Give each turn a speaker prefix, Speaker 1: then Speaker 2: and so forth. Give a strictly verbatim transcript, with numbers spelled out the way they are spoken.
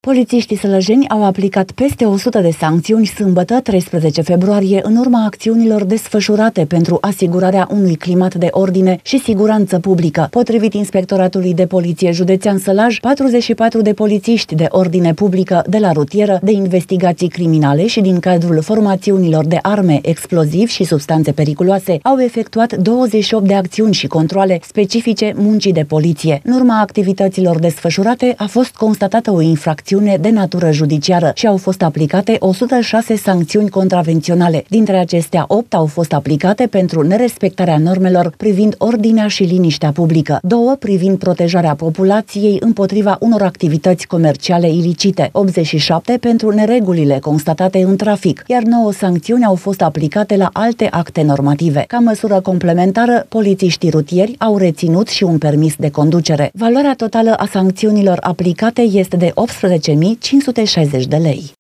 Speaker 1: Polițiștii sălăjeni au aplicat peste o sută de sancțiuni sâmbătă, treisprezece februarie, în urma acțiunilor desfășurate pentru asigurarea unui climat de ordine și siguranță publică. Potrivit Inspectoratului de Poliție Județean Sălaj, patruzeci și patru de polițiști de ordine publică de la rutieră, de investigații criminale și din cadrul formațiunilor de arme, explozivi și substanțe periculoase au efectuat douăzeci și opt de acțiuni și controale specifice muncii de poliție. În urma activităților desfășurate a fost constatată o infracțiune de natură judiciară și au fost aplicate o sută șase sancțiuni contravenționale. Dintre acestea, opt au fost aplicate pentru nerespectarea normelor privind ordinea și liniștea publică, două privind protejarea populației împotriva unor activități comerciale ilicite, optzeci și șapte pentru neregulile constatate în trafic, iar nouă sancțiuni au fost aplicate la alte acte normative. Ca măsură complementară, polițiștii rutieri au reținut și un permis de conducere. Valoarea totală a sancțiunilor aplicate este de optsprezece mii cinci sute șaizeci de lei.